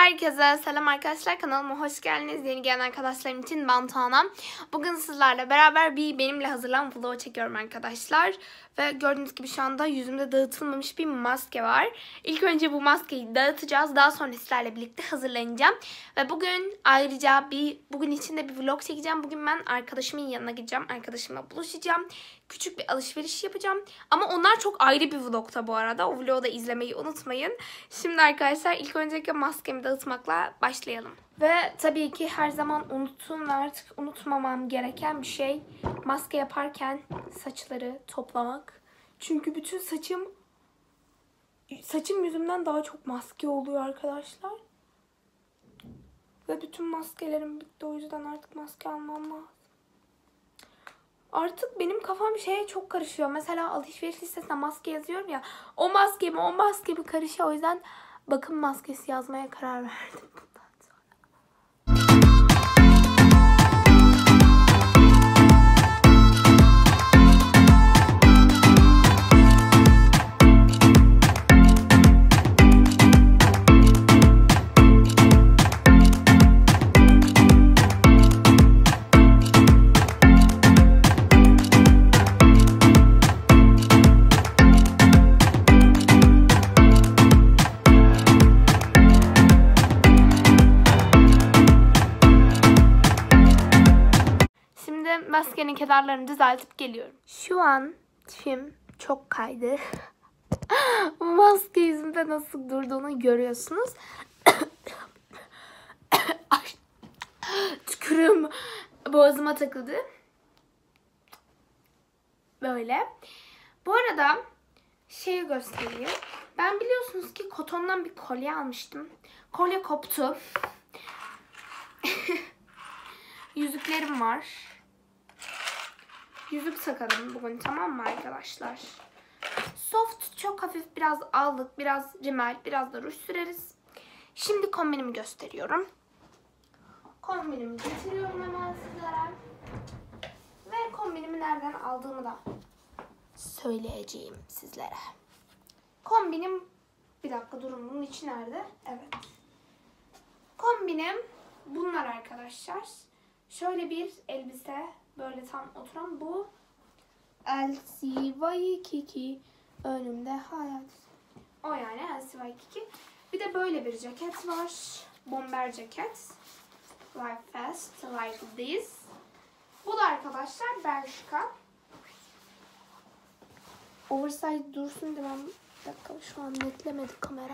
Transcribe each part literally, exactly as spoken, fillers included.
Herkese selam arkadaşlar, kanalıma hoş geldiniz. Yeni gelen arkadaşlarım için ben Tuana. Bugün sizlerle beraber bir benimle hazırlanan vlog çekiyorum arkadaşlar. Ve gördüğünüz gibi şu anda yüzümde dağıtılmamış bir maske var. İlk önce bu maskeyi dağıtacağız. Daha sonra sizlerle birlikte hazırlanacağım. Ve bugün ayrıca bir bugün içinde bir vlog çekeceğim. Bugün ben arkadaşımın yanına gideceğim. Arkadaşımla buluşacağım. Küçük bir alışveriş yapacağım. Ama onlar çok ayrı bir vlogta bu arada. O vlogu da izlemeyi unutmayın. Şimdi arkadaşlar ilk öncelikle maskemi dağıtmakla başlayalım. Ve tabii ki her zaman unuttuğum ve artık unutmamam gereken bir şey maske yaparken saçları toplamak. Çünkü bütün saçım saçım yüzümden daha çok maske oluyor arkadaşlar. Ve bütün maskelerim bitti, o yüzden artık maske almam lazım. Artık benim kafam şeye çok karışıyor. Mesela alışveriş listesine maske yazıyorum ya. O maske mi o maske mi karışıyor. O yüzden bakım maskesi yazmaya karar verdim. Maskenin kenarlarını düzeltip geliyorum. Şu an tipim çok kaydı. Bu maske yüzümde nasıl durduğunu görüyorsunuz. Ay, tükürüğüm boğazıma takıldı. Böyle. Bu arada şeyi göstereyim. Ben biliyorsunuz ki kotondan bir kolye almıştım. Kolye koptu. Yüzüklerim var. Yüzük takalım bugün, tamam mı arkadaşlar? Soft, çok hafif biraz aldık. Biraz rimel, biraz da ruj süreriz. Şimdi kombinimi gösteriyorum. Kombinimi getiriyorum hemen sizlere. Ve kombinimi nereden aldığımı da söyleyeceğim sizlere. Kombinim, bir dakika durun, bunun içi nerede? Evet. Kombinim bunlar arkadaşlar. Şöyle bir elbise. Böyle tam oturan bu. L C Y iki önümde hayat. O yani L C Y iki. Bir de böyle bir ceket var. Bomber ceket. Like fast, like this. Bu da arkadaşlar Bershka. Oversize dursun diye ben, bir dakika şu an netlemedi kamera.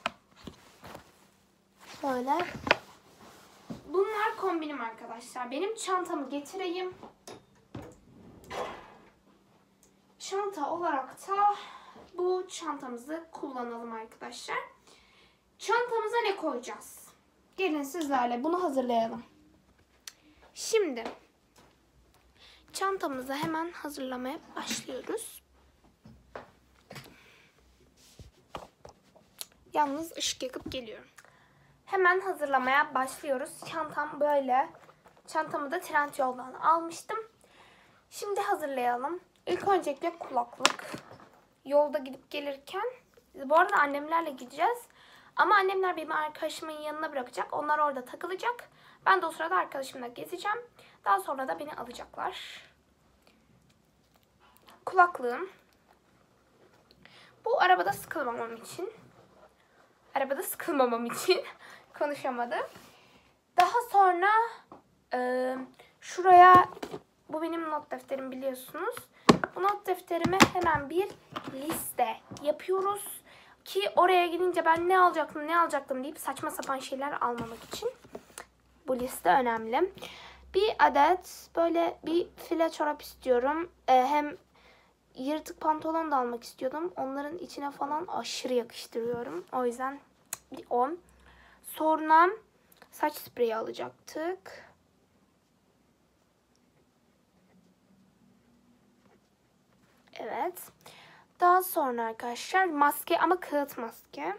Böyle. Bunlar kombinim arkadaşlar. Benim çantamı getireyim. Çanta olarak da bu çantamızı kullanalım arkadaşlar. Çantamıza ne koyacağız? Gelin sizlerle bunu hazırlayalım. Şimdi çantamızı hemen hazırlamaya başlıyoruz. Yalnız ışık yakıp geliyorum. Hemen hazırlamaya başlıyoruz. Çantam böyle. Çantamı da Trendyol'dan almıştım. Şimdi hazırlayalım. İlk öncelikle kulaklık. Yolda gidip gelirken. Bu arada annemlerle gideceğiz. Ama annemler benim arkadaşımın yanına bırakacak. Onlar orada takılacak. Ben de o sırada arkadaşımla gezeceğim. Daha sonra da beni alacaklar. Kulaklığım. Bu arabada sıkılmamam için. Arabada sıkılmamam için. Konuşamadım. Daha sonra e, şuraya, bu benim not defterim biliyorsunuz. Bu not defterime hemen bir liste yapıyoruz. Ki oraya gidince ben ne alacaktım ne alacaktım deyip saçma sapan şeyler almamak için. Bu liste önemli. Bir adet böyle bir file çorap istiyorum. E, hem yırtık pantolon da almak istiyordum. Onların içine falan aşırı yakıştırıyorum. O yüzden bir o. Sonra saç spreyi alacaktık. Evet. Daha sonra arkadaşlar maske, ama kağıt maske.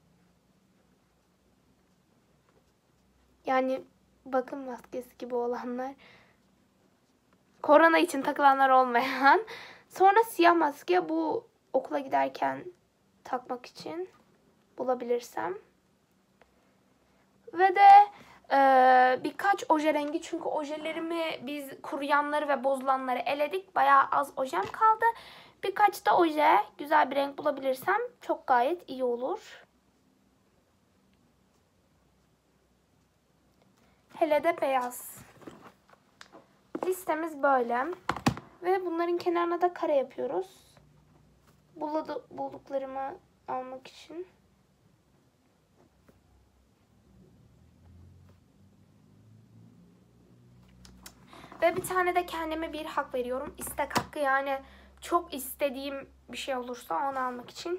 Yani bakım maskesi gibi olanlar. Korona için takılanlar olmayan. Sonra siyah maske, bu okula giderken takmak için bulabilirsem. Ee, birkaç oje rengi, çünkü ojelerimi biz kuruyanları ve bozulanları eledik. Bayağı az ojem kaldı. Birkaç da oje, güzel bir renk bulabilirsem çok gayet iyi olur. Hele de beyaz. Listemiz böyle. Ve bunların kenarına da kare yapıyoruz. Buladı, bulduklarımı almak için. Ve bir tane de kendime bir hak veriyorum. İstek hakkı, yani çok istediğim bir şey olursa onu almak için.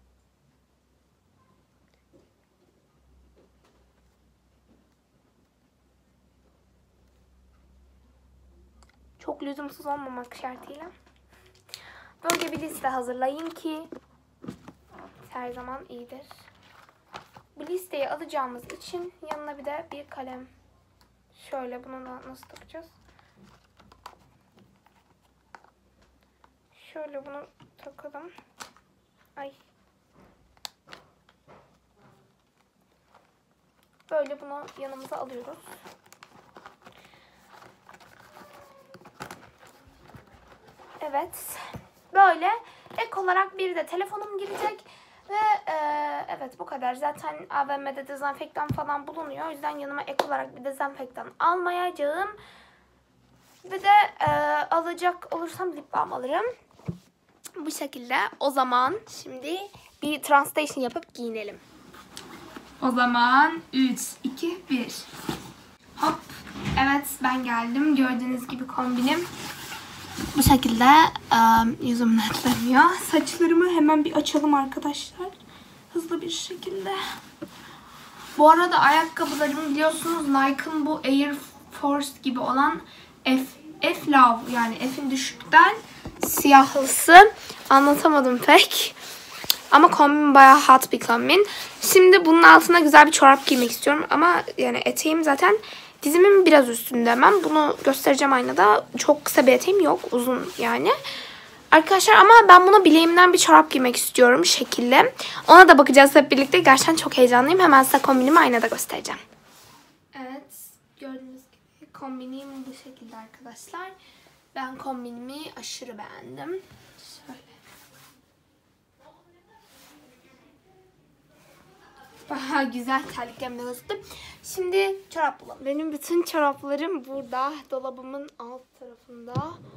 Çok lüzumsuz olmamak şartıyla. Böyle bir liste hazırlayın ki her zaman iyidir. Bu listeyi alacağımız için yanına bir de bir kalem. Şöyle, bunu da nasıl takacağız? Şöyle bunu takalım. Ay. Böyle bunu yanımıza alıyoruz. Evet. Böyle ek olarak bir de telefonum girecek. Ve e, evet, bu kadar. Zaten A V M'de dezenfektan falan bulunuyor. O yüzden yanıma ek olarak bir dezenfektan almayacağım. Ve de e, alacak olursam lip balm alırım. Bu şekilde. O zaman şimdi bir translation yapıp giyinelim. O zaman üç, iki, bir. Hop. Evet, ben geldim. Gördüğünüz gibi kombinim bu şekilde. Um, yüzüm netleniyor. Saçlarımı hemen bir açalım arkadaşlar. Hızlı bir şekilde. Bu arada ayakkabılarımı biliyorsunuz Nike'ın bu Air Force gibi olan F, F Love, yani F'in düşükten siyahlısı. Anlatamadım pek. Ama kombin bayağı hot bir kombin. Şimdi bunun altına güzel bir çorap giymek istiyorum. Ama yani eteğim zaten dizimin biraz üstünde hemen. Bunu göstereceğim aynada. Çok kısa bir eteğim yok. Uzun yani. Arkadaşlar, ama ben buna bileğimden bir çorap giymek istiyorum şekilli. Ona da bakacağız hep birlikte. Gerçekten çok heyecanlıyım. Hemen size kombinimi aynada göstereceğim. Evet. Gördüğünüz gibi kombinim bu şekilde arkadaşlar. Ben kombinimi aşırı beğendim. Şöyle. Bayağı güzel, terliklerimde gözüktü. Şimdi çorap bulalım. Benim bütün çoraplarım burada. Dolabımın alt tarafında.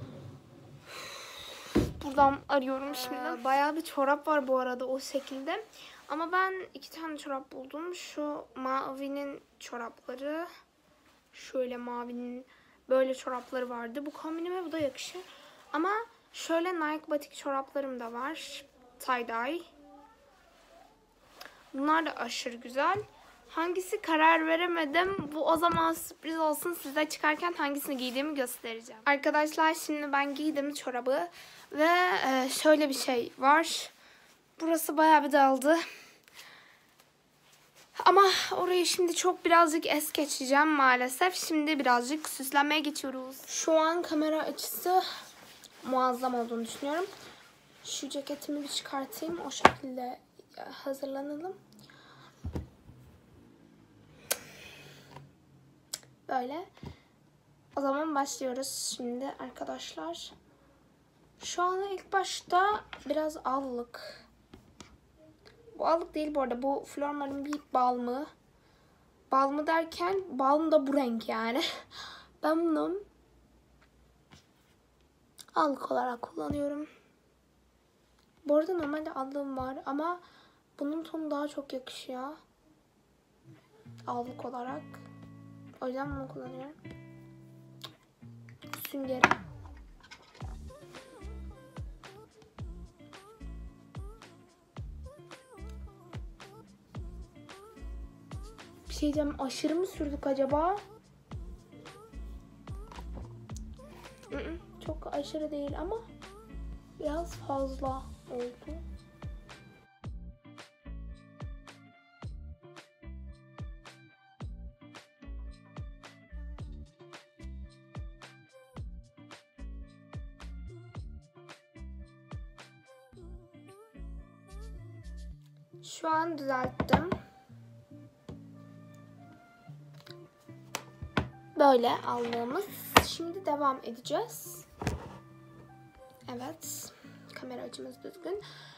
Buradan arıyorum şimdi. Ee, bayağı bir çorap var bu arada o şekilde. Ama ben iki tane çorap buldum. Şu mavinin çorapları. Şöyle mavinin böyle çorapları vardı. Bu kombinime bu da yakışır. Ama şöyle Nike batik çoraplarım da var. Tie-dye. Bunlar da aşırı güzel. Hangisi karar veremedim. Bu o zaman sürpriz olsun. Size çıkarken hangisini giydiğimi göstereceğim. Arkadaşlar, şimdi ben giydim çorabı. Ve şöyle bir şey var. Burası bayağı bir daldı. Ama orayı şimdi çok birazcık es geçeceğim maalesef. Şimdi birazcık süslenmeye geçiyoruz. Şu an kamera açısı muazzam olduğunu düşünüyorum. Şu ceketimi bir çıkartayım. O şekilde hazırlanalım. Böyle. O zaman başlıyoruz şimdi arkadaşlar. Şu an ilk başta biraz allık. Bu allık değil bu arada. Bu Flormar'ın bir balmı. Balmı derken balm da bu renk yani. Ben bunu allık olarak kullanıyorum. Bu arada normalde allığım var ama bunun tonu daha çok yakışıyor. Allık olarak. O yüzden bunu kullanıyorum. Süngeri. Bir şey diyeceğim. Aşırı mı sürdük acaba? Çok aşırı değil ama biraz fazla oldu. Şu an düzelttim. Böyle aldığımız. Şimdi devam edeceğiz. Evet. Kamera açımız düzgün.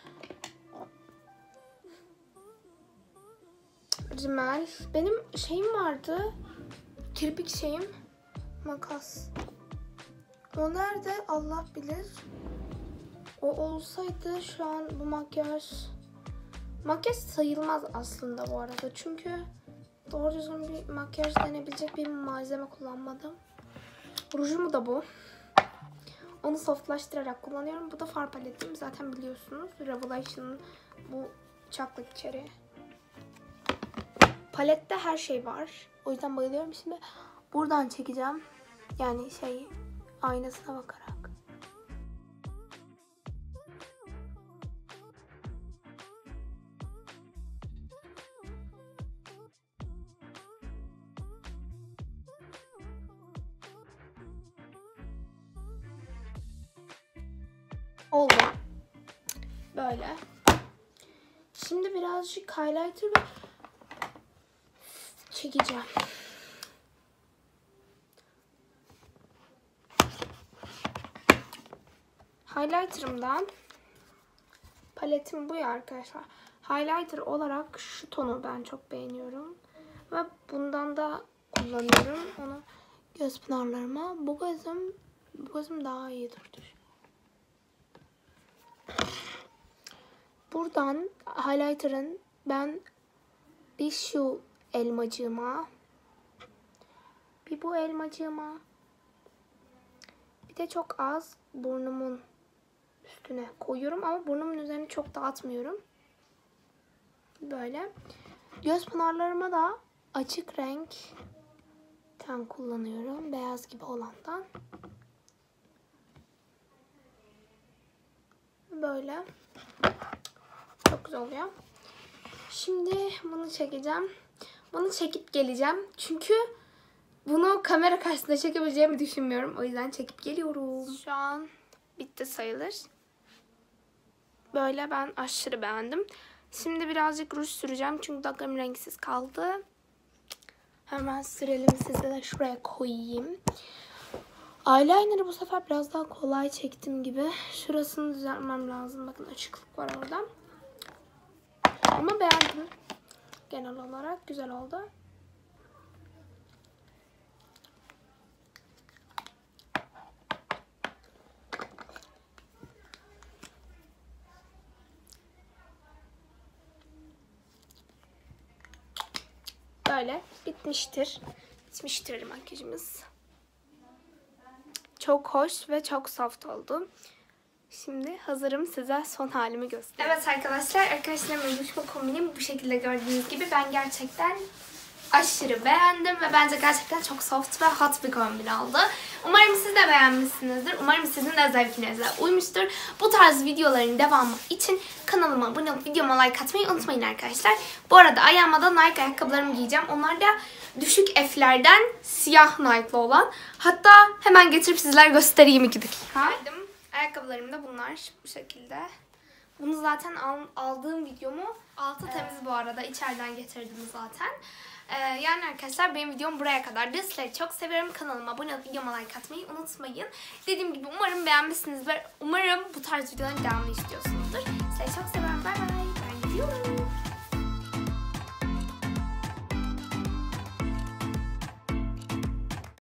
Rimel. Benim şeyim vardı. Kirpik şeyim. Makas. O nerede? Allah bilir. O olsaydı şu an bu makyaj... Makyaj sayılmaz aslında bu arada. Çünkü doğru düzgün bir makyaj denebilecek bir malzeme kullanmadım. Rujum da bu. Onu softlaştırarak kullanıyorum. Bu da far paletim. Zaten biliyorsunuz. Revelation'ın bu chocolate cherry. Palette her şey var. O yüzden bayılıyorum. Şimdi buradan çekeceğim. Yani şey aynasına bakarak. Oldu. Böyle. Şimdi birazcık highlighter çekeceğim. Highlighter'ımdan paletim bu ya arkadaşlar. Highlighter olarak şu tonu ben çok beğeniyorum. Ve bundan da kullanıyorum. Onu göz pınarlarıma. Bu gözüm, bu gözüm daha iyi durdu. Buradan highlighter'ın ben bir şu elmacığıma, bir bu elmacığıma, bir de çok az burnumun üstüne koyuyorum ama burnumun üzerine çok dağıtmıyorum. Böyle. Göz pınarlarıma da açık renkten kullanıyorum. Beyaz gibi olandan. Böyle. Çok güzel oluyor. Şimdi bunu çekeceğim. Bunu çekip geleceğim. Çünkü bunu kamera karşısında çekebileceğimi düşünmüyorum. O yüzden çekip geliyorum. Şu an bitti sayılır. Böyle ben aşırı beğendim. Şimdi birazcık ruj süreceğim. Çünkü dudaklarım renksiz kaldı. Hemen sürelim, size de şuraya koyayım. Eyeliner'ı bu sefer biraz daha kolay çektim gibi. Şurasını düzeltmem lazım. Bakın açıklık var orada. Ama beğendim. Genel olarak güzel oldu. Böyle bitmiştir. Bitmiştir makyajımız. Çok hoş ve çok soft oldu. Şimdi hazırım, size son halimi göstereyim. Evet arkadaşlar, arkadaşlarımla buluşma kombinim bu şekilde gördüğünüz gibi. Ben gerçekten aşırı beğendim ve bence gerçekten çok soft ve hot bir kombin oldu. Umarım siz de beğenmişsinizdir. Umarım sizin de zevkinize uymuştur. Bu tarz videoların devamı için kanalıma abone olup videoma like atmayı unutmayın arkadaşlar. Bu arada ayağıma da Nike ayakkabılarımı giyeceğim. Onlar da düşük F'lerden siyah Nike'lı olan. Hatta hemen getirip sizler göstereyim iki dakika. Geldim. Ayakkabılarım da bunlar bu şekilde. Bunu zaten al, aldığım videomu altı temiz bu arada. İçeriden getirdim zaten. Ee, yani arkadaşlar benim videom buraya kadardı. Sizleri çok seviyorum. Kanalıma abone olup videoma like atmayı unutmayın. Dediğim gibi umarım beğenmişsinizdir. Umarım bu tarz videoların devamını istiyorsunuzdur. Sizleri çok seviyorum. Bay bay. Ben gidiyorum.